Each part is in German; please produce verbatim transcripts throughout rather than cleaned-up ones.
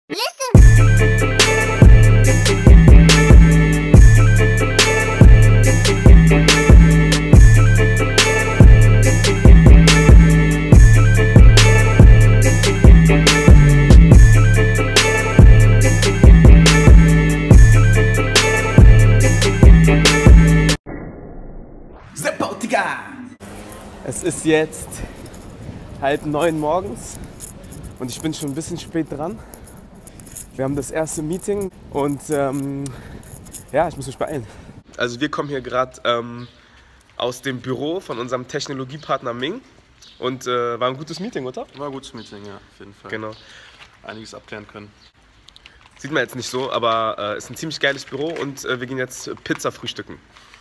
Es ist jetzt halb neun morgens und ich bin schon ein bisschen spät dran. Wir haben das erste Meeting und ähm, ja, ich muss mich beeilen. Also wir kommen hier gerade ähm, aus dem Büro von unserem Technologiepartner Ming und äh, war ein gutes Meeting, oder? War ein gutes Meeting, ja, auf jeden Fall. Genau. Einiges abklären können. Sieht man jetzt nicht so, aber es äh, ist ein ziemlich geiles Büro und äh, wir gehen jetzt Pizza frühstücken.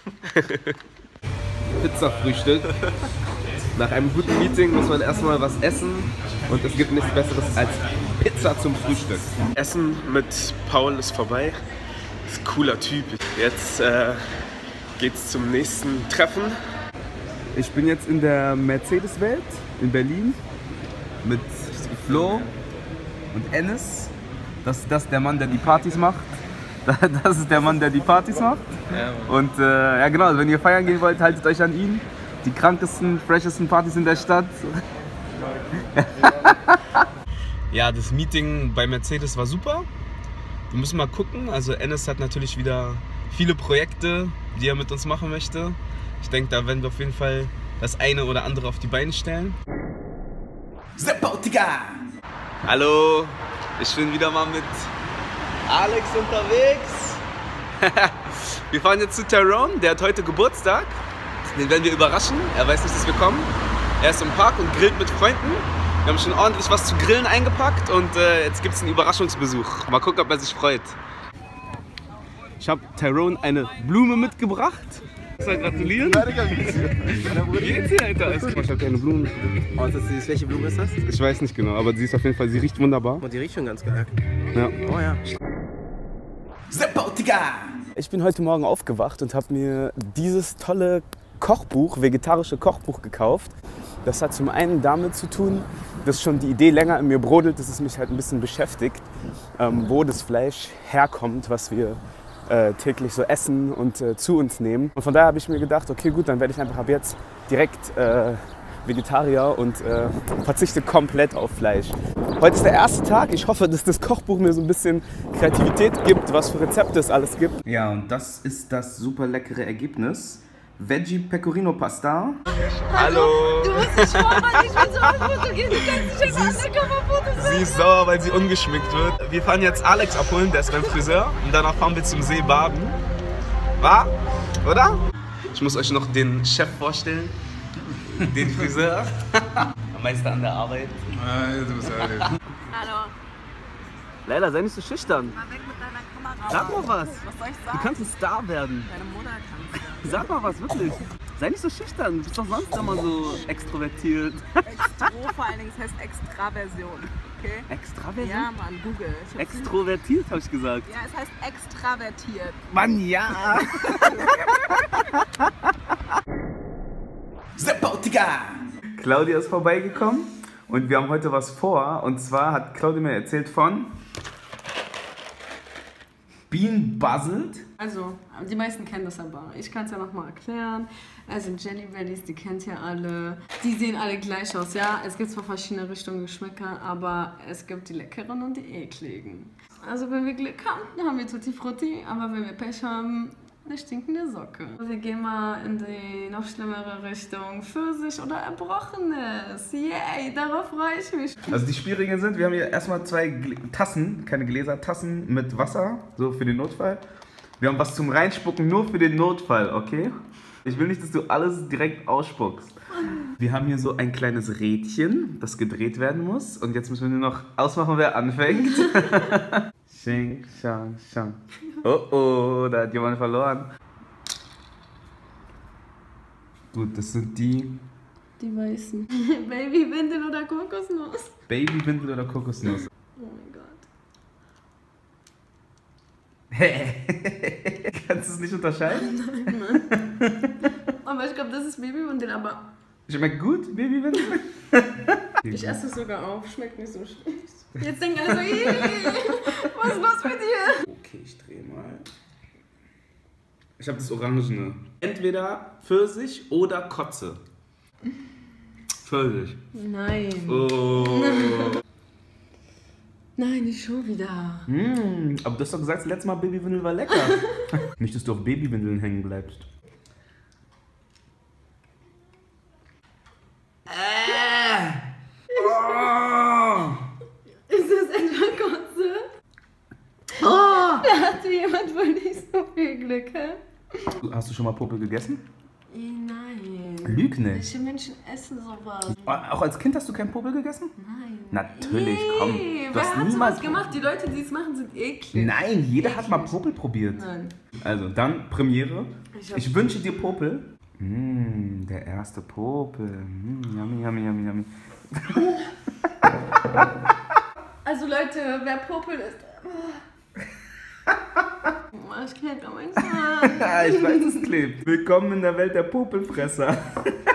Pizza-Frühstück. Nach einem guten Meeting muss man erstmal was essen und es gibt nichts Besseres als Pizza zum Frühstück. Essen mit Paul ist vorbei. Ist ein cooler Typ. Jetzt äh, geht's zum nächsten Treffen. Ich bin jetzt in der Mercedes-Welt in Berlin mit Flo und Enes. Das ist das der Mann, der die Partys macht. Das ist der Mann, der die Partys macht. Und äh, ja genau, also wenn ihr feiern gehen wollt, haltet euch an ihn. Die krankesten, freshesten Partys in der Stadt. Ja, das Meeting bei Mercedes war super. Wir müssen mal gucken. Also Enes hat natürlich wieder viele Projekte, die er mit uns machen möchte. Ich denke, da werden wir auf jeden Fall das eine oder andere auf die Beine stellen. Hallo, ich bin wieder mal mit Alex unterwegs. Wir fahren jetzt zu Tyrone, der hat heute Geburtstag. Den werden wir überraschen, er weiß nicht, dass wir kommen. Er ist im Park und grillt mit Freunden. Wir haben schon ordentlich was zu grillen eingepackt und äh, jetzt gibt es einen Überraschungsbesuch. Mal gucken, ob er sich freut. Ich habe Tyrone eine Blume mitgebracht. Ich soll gratulieren. Wie geht's dir, Alter? Ich habe eine Blume. Oh, das ist, welche Blume ist das? Ich weiß nicht genau, aber sie ist auf jeden Fall, sie riecht wunderbar. Und die riecht schon ganz geil. Ja. Oh ja. Ich bin heute Morgen aufgewacht und habe mir dieses tolle Kochbuch, vegetarische Kochbuch gekauft. Das hat zum einen damit zu tun, dass schon die Idee länger in mir brodelt, dass es mich halt ein bisschen beschäftigt, ähm, wo das Fleisch herkommt, was wir äh, täglich so essen und äh, zu uns nehmen. Und von daher habe ich mir gedacht, okay gut, dann werde ich einfach ab jetzt direkt äh, Vegetarier und äh, verzichte komplett auf Fleisch. Heute ist der erste Tag. Ich hoffe, dass das Kochbuch mir so ein bisschen Kreativität gibt, was für Rezepte es alles gibt. Ja, und das ist das super leckere Ergebnis. Veggie Pecorino Pasta. Hallo! Du musst dich vormachen, ich will so ein Foto gehen, du kannst nicht einfach Undercover-Fotos machen. Sie ist sauer, weil sie ungeschminkt wird. Wir fahren jetzt Alex abholen, der ist beim Friseur. Und danach fahren wir zum See baden. War? Oder? Ich muss euch noch den Chef vorstellen. Den Friseur. Am meisten an der Arbeit. Hallo. Leila, sei nicht so schüchtern. Mal weg mit deiner Kamera. Sag mal was. Was soll ich sagen? Du kannst ein Star werden. Deine Mutter kann es. Sag mal was, wirklich. Sei nicht so schüchtern. Du bist doch sonst immer so extrovertiert. Extro vor allen Dingen, das heißt Extraversion. Okay? Extraversion? Ja, Mann, Google. Extrovertiert, habe ich gesagt. Ja, es heißt extravertiert. Mann, ja. Claudia ist vorbeigekommen und wir haben heute was vor. Und zwar hat Claudia mir erzählt von Bean Buzzled. Also, die meisten kennen das aber. Ich kann es ja nochmal erklären. Also Jelly Bellies, die kennt ihr alle. Die sehen alle gleich aus, ja. Es gibt zwar verschiedene Richtungen Geschmäcker, aber es gibt die leckeren und die ekligen. Also wenn wir Glück haben, dann haben wir Tutti Frutti, aber wenn wir Pech haben, eine stinkende Socke. Wir gehen mal in die noch schlimmere Richtung Pfirsich oder Erbrochenes. Yay, darauf freue ich mich. Also die Spielregeln sind, wir haben hier erstmal zwei Gl Tassen, keine Gläser, Tassen mit Wasser, so für den Notfall. Wir haben was zum Reinspucken, nur für den Notfall, okay? Ich will nicht, dass du alles direkt ausspuckst. Wir haben hier so ein kleines Rädchen, das gedreht werden muss. Und jetzt müssen wir nur noch ausmachen, wer anfängt. Xing, shang, shang. Oh oh, da hat jemand verloren. Gut, das sind die... Die weißen. Babywindel oder Kokosnuss? Babywindel oder Kokosnuss. Oh mein Gott. Kannst du es nicht unterscheiden? Nein, Mann. Aber ich glaube, das ist Babywindel, aber... Schmeckt gut, Babywindel? Ich esse es sogar auf, schmeckt nicht so schlecht. Jetzt denken alle so, mit dir? Okay, ich drehe mal. Ich habe das Orangene. Entweder Pfirsich oder Kotze. Pfirsich. Nein. Oh. Nein, nicht schon wieder. Mm, aber du hast doch gesagt, das letzte Mal Babywindel war lecker. Nicht, dass du auf Babywindeln hängen bleibst. Äh. Oh. Ist das etwa Kotze? Oh. Da hatte jemand wohl nicht so viel Glück, hä? Hast du schon mal Popel gegessen? Nein. Lüg nicht. Welche Menschen essen sowas? Auch als Kind hast du keinen Popel gegessen? Nein. Natürlich, komm. Du Wer hast hat niemals sowas gemacht? Die Leute, die es machen, sind eklig. Nein, jeder hat mal Popel probiert. Nein. Also, dann Premiere. Ich hab- Ich wünsche dir Popel. Mm, der erste Popel. Mm, yummy, yummy, yummy, yummy. Also Leute, wer Popel ist... Oh, ich klebt an meinen Zahn. Ich weiß, es klebt. Willkommen in der Welt der Popelfresser.